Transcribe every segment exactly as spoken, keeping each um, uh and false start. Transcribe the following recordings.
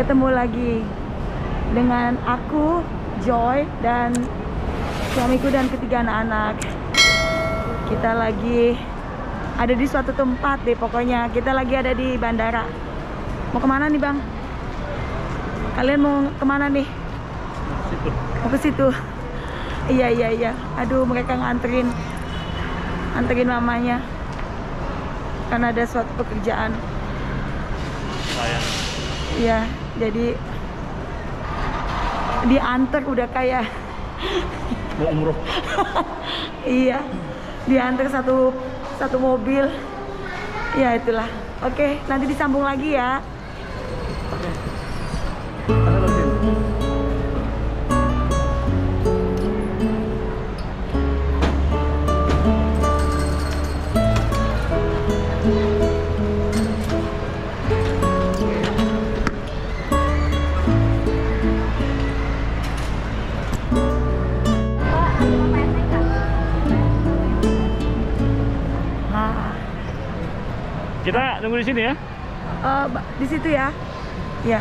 ketemu lagi dengan aku, Joy, dan suamiku dan ketiga anak-anak. Kita lagi ada di suatu tempat deh, pokoknya kita lagi ada di bandara. Mau kemana nih bang? Kalian mau kemana nih? Situ. Mau ke situ? Iya iya iya. Aduh, mereka nganterin, nganterin mamanya karena ada suatu pekerjaan. Sayang. Iya, jadi diantar udah kayak Mau umroh. iya, diantar satu satu mobil. Ya itulah. Oke, nanti disambung lagi ya. Oke. Ada lagi. Kita nunggu di sini ya? Uh, di situ ya. Ya.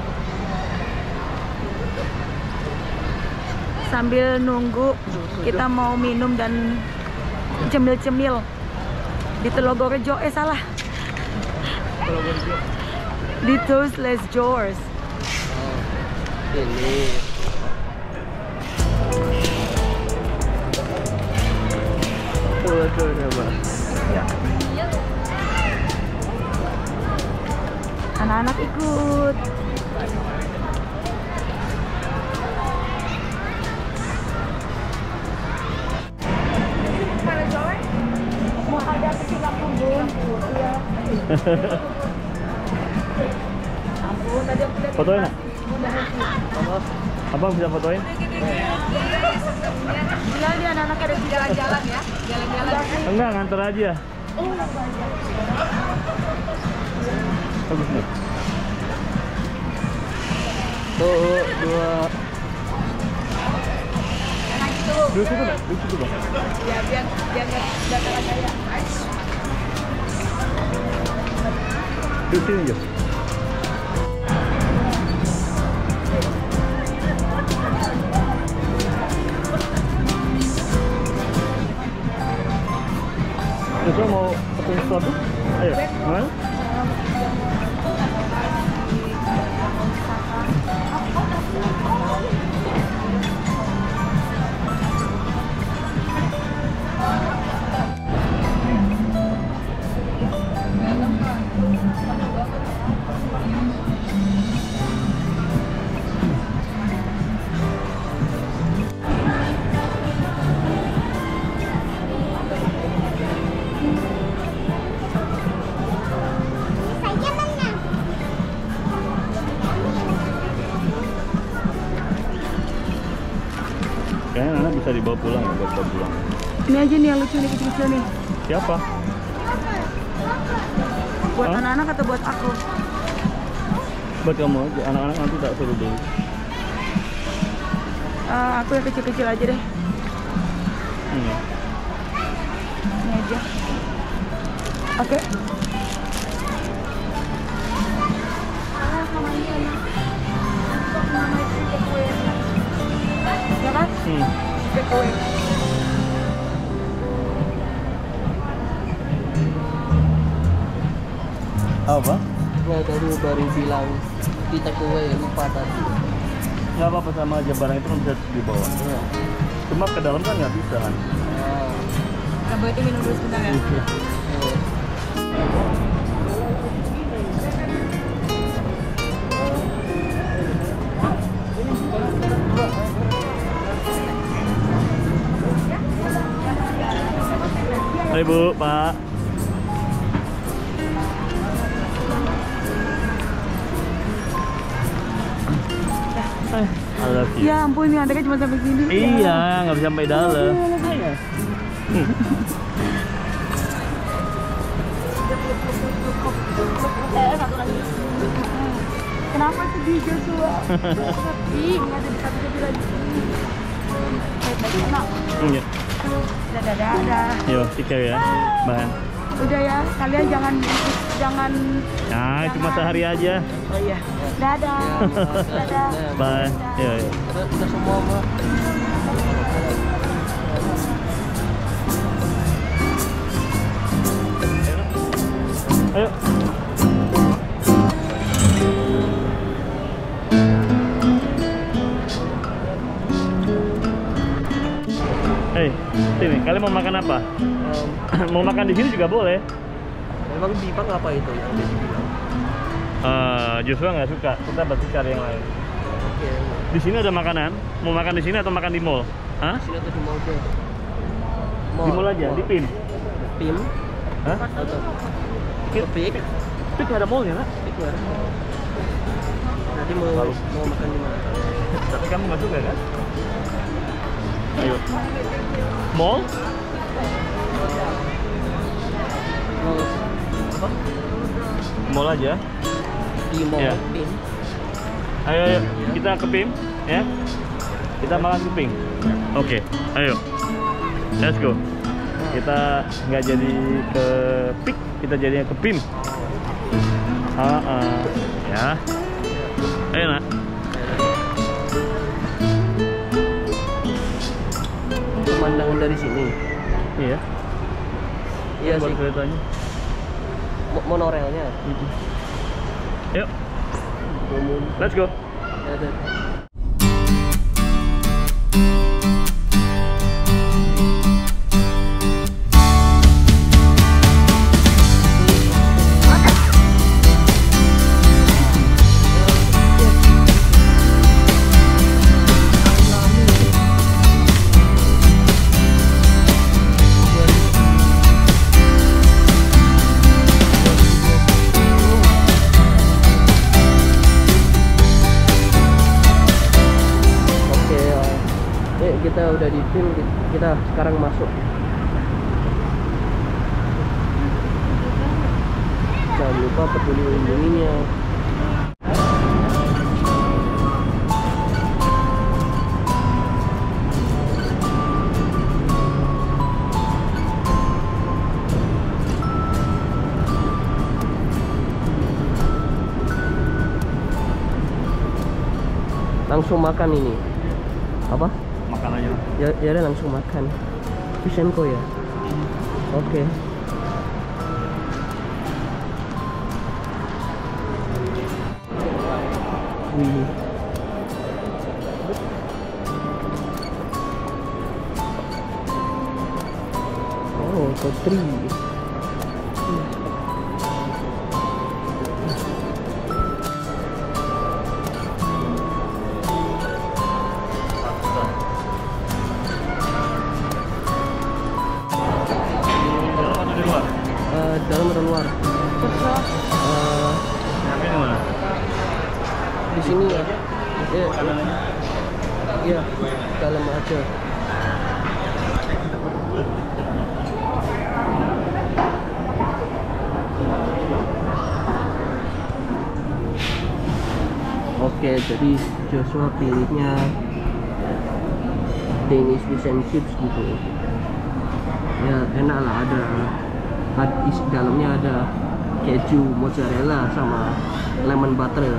Sambil nunggu kita mau minum dan cemil-cemil di Telogorejo. Eh salah. Telogorejo. Di Toast Les Joors. Oh, ini. Waduh, coba. Ya. Anak-anak ikut. Mau ada ke Singapura. Iya. Ampun, tadi aku lihat. Fotoin nak? Apa? Abang bisa fotoin? Bilang dia anak-anak ada di jalan-jalan ya. Jalan-jalan. Enggak, nganter aja. Oh, Bagus nih. Tuh, dua. Duduk situ, Bang. Duduk situ, Bang. ya biar biar nggak kalah gaya. Duduk sini aja. Joshua mau pesan sesuatu? Ayo, mana? Kayaknya anak bisa dibawa pulang ya, buat bawa pulang. Ini aja nih yang lucu nih, kecil-kecil nih. Siapa? Buat Hah? anak-anak atau buat aku? Buat kamu aja, anak-anak nanti tak suruh beli. Eh, aku yang kecil-kecil aja deh. Hmm. Ini aja. Oke. Ya kan? Hmm. Take away. Apa? Ya tadi baru bilang di take away, lupa tadi. Nggak apa-apa, sama aja, barang itu kan bisa dibawa. Ya. Cuma ke dalam kan nggak bisa kan? Ah, Nah, boleh itu minum dulu sebentar ya. eh. Hai Bu, Pak. I love you. Ya ampun, ini adanya cuma sampai sini. Iya, nggak bisa sampai dalam. Kenapa sedih Joshua? Sedih, nggak ada di satu satu lagi. Baik-baik enak. Iya. Dadah, dadah. Yo, take care ya. Bye. Udah ya, kalian jangan jangan. Nah, cuma sehari aja. Oh iya. Dadah. Dadah. Bye. Ya. Ya. Udah, udah semua Mbak. Ayo. Hei, sini. Kalian mau makan apa? Um, Mau makan di sini juga boleh. Memang di Bang apa itu yang dia bilang? Uh, Joshua nggak suka. Kita berarti cari yang lain. Oke. Di sini ada makanan. Mau makan di sini atau makan di mall? Hah? Sini atau di mall deh? Di mall aja. Di P I M. P I M? Hah? Atau Pik. Pik? Pik nggak ada mallnya, nak? Pik nggak ada. Nanti mau Lalu. mau makan di mana? Tapi kamu nggak suka kan? Ayo. Mall? Mau apa? Mall aja. Di mall Iya. P I M. Ayo, ayo. Kita ke P I M, ya. Kita makan ke P I M. Oke, ayo. Let's go. Kita nggak jadi ke Pik, kita jadinya ke P I M. Ah, ah. Ya. Ayo, nak. Pemandangan dari sini. Iya. Iya Buat sih. keretanya. Mo- Monorelnya. Ayo, Umum. let's go. Ya, ada. Kita udah di P I M, kita sekarang masuk. Jangan lupa peduli lindunginya. Langsung makan ini. Apa? Makan aja. Ya, ya udah langsung makan. Fish and Co ya. Oke. Wih. Oh, Kotri. Eh, dalam atau luar? Terserah. Eh, Tapi di mana? di sini ya. Ya, Kanannya. iya, dalam aja. Oke, jadi Joshua pilihnya Danish fish and chips gitu. Ya enak lah, ada ad- isi dalamnya ada keju, mozzarella sama lemon butter.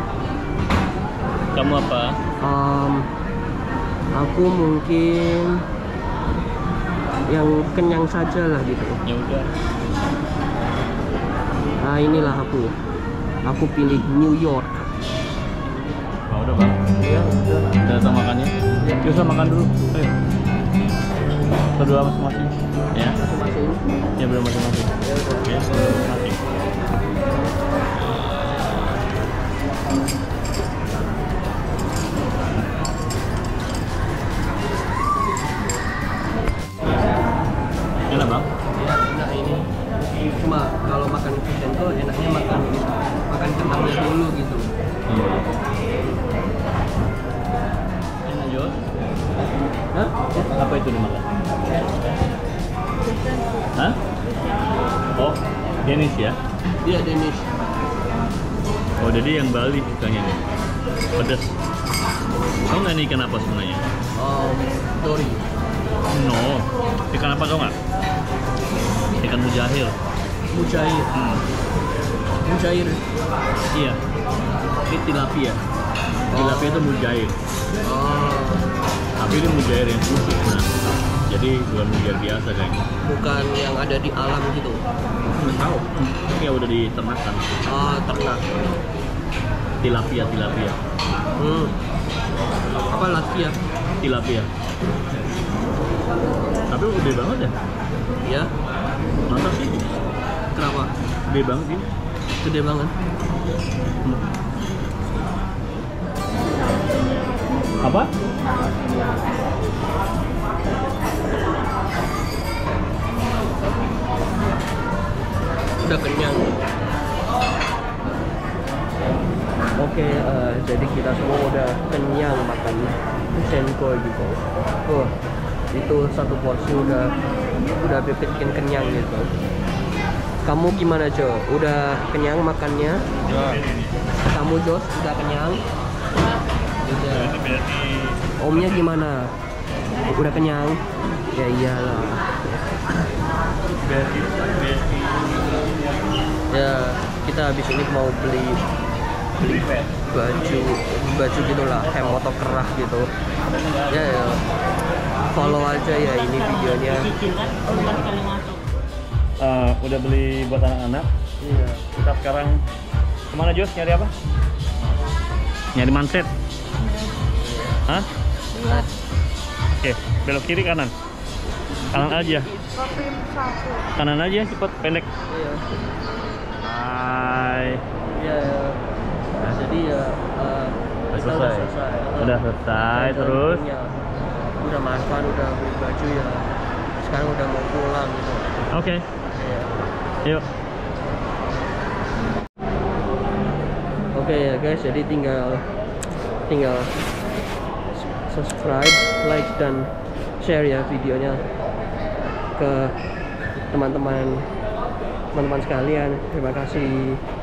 Kamu apa? Em, aku mungkin yang kenyang saja lah gitu. Ya udah. Nah inilah aku. Aku pilih New York. Oh, udah bang. Ya udah. Udah datang makannya. Ya. Joshua makan dulu. Ayo. Berdua masing-masing. Ya. Masing-masing. Ya belum masing-masing. Ya udah. Oke, masing-masing. Enak bang? Ya enak ini. Cuma kalau makan fish and co enaknya makan makan kentangnya dulu gitu. Iya. Enak Jos? Hah? Apa itu dimakan? Hah? Oh, Danish ya? Iya Danish. Oh, jadi yang Bali sukanya nih. Pedas. Tahu nggak nih ikan apa sebenarnya? Um, Dory. No. Ikan apa tau nggak? ikan mujair. Mujair. Hmm. Mujair. Iya. Ini tilapia. Tilapia itu mujair. Oh, Tapi ini mujair yang khusus, nah. Jadi bukan mujair biasa kayaknya. bukan yang ada di alam gitu. Nggak tahu. Ini ya udah diternakan. Oh, ternak. Tilapia, tilapia. Hmm. Apa lagi ya? Tilapia. Tapi gede banget ya. Ya. Masa sih? Kenapa? Gede banget ini. Gede banget. Apa? Udah kenyang. Oke, eh, jadi kita semua udah kenyang makan senko gitu. Oh, itu satu porsi udah udah bikin kenyang gitu. Kamu gimana Jo? Udah kenyang makannya? Ya. Kamu Jos udah kenyang? Udah. Ini berarti Omnya gimana? Udah kenyang? Ya iyalah. berarti berarti Ya kita habis ini mau beli beli baju baju gitulah, kayak motor kerah gitu. Ya, ya follow aja ya ini videonya. Uh, udah beli buat anak-anak. Iya. Kita sekarang kemana Jos? Nyari apa? Nyari manset. Hah? Oke, belok kiri kanan. Kanan aja. Kopim satu. Kanan aja cepet pendek. Iya. Hai. Iya. Ya. Nah, jadi ya uh, Udah kita selesai. udah selesai. Udah selesai Kita terus. punya- udah makan, udah beli baju ya. Sekarang udah mau pulang gitu. Oke. Iya. Yuk. Oke ya guys, jadi tinggal tinggal subscribe, like dan share ya videonya ke teman-teman teman-teman sekalian. Terima kasih.